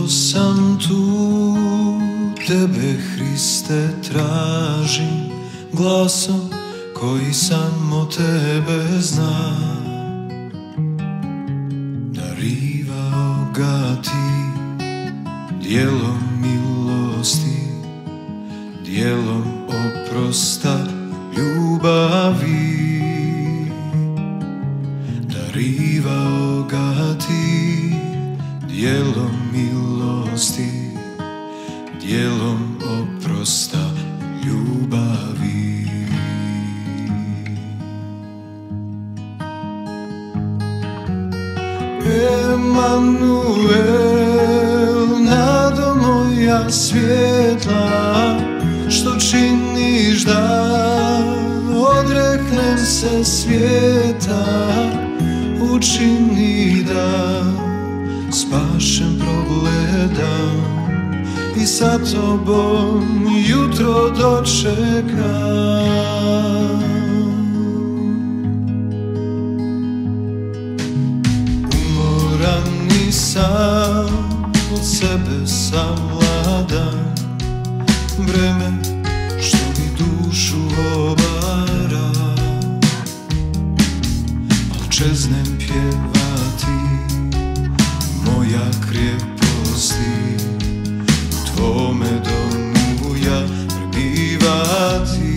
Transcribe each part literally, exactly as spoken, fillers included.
sam tu, tebe Hriste tražim, glasom koji samo tebe zna. Darivao ga ti dijelom milosti, dijelom oprosta ljubavi. Darivao ga ti dijelom milosti, dijelom oprosta ljubavi. Emanuel, nado moja svjetla, što činiš da odreknem se svijeta, učini da spašen progledam i sa tobom jutro dočekam. Umoran i sam, od sebe savladan, vreme što mi dušu obara, al čeznem pjevati moja krijeposti, u tvome domu ja prebivati.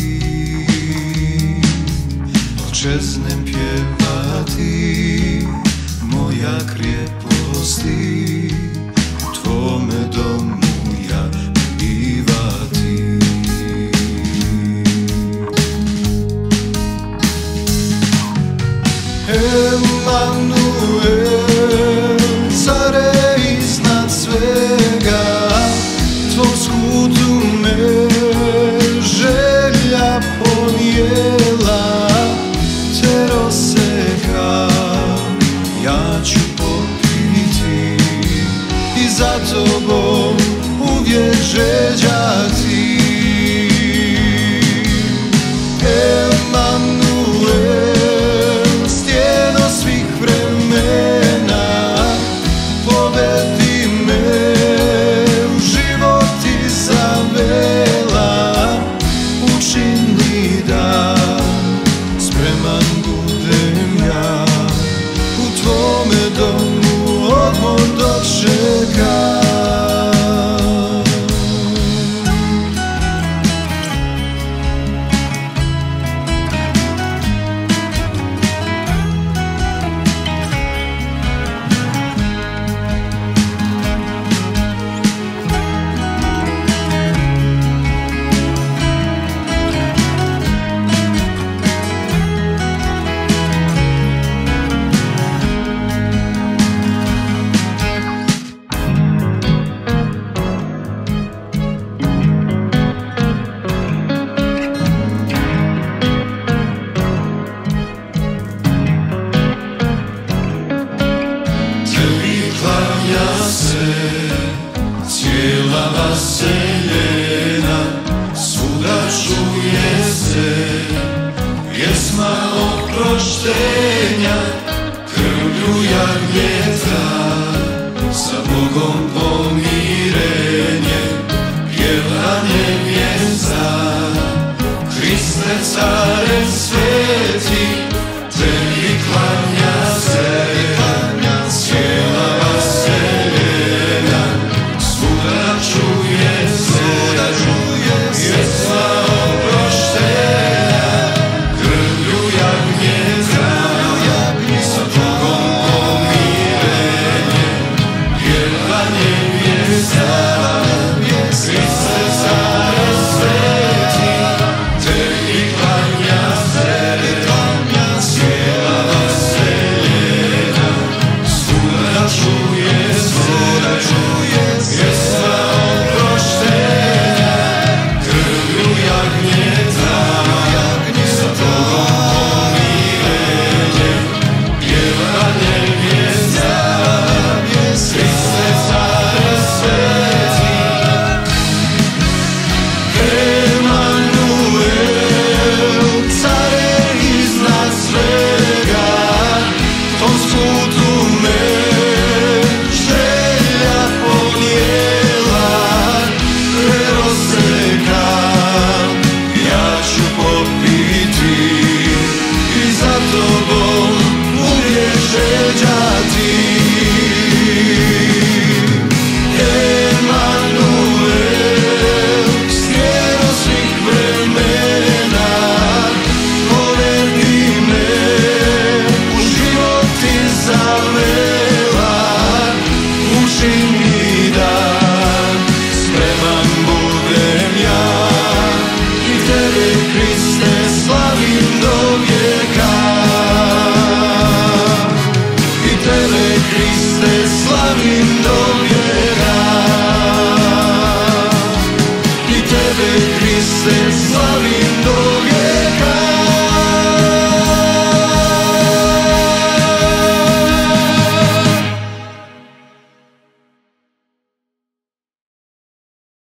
Al čeznem pjevati moja krijeposti, u tvome domu ja prebivati. Emanuel, care iznad svega, tvoj skutu me želja ponijela, te roseka ja ću popiti i za tobom uvijek žeđati.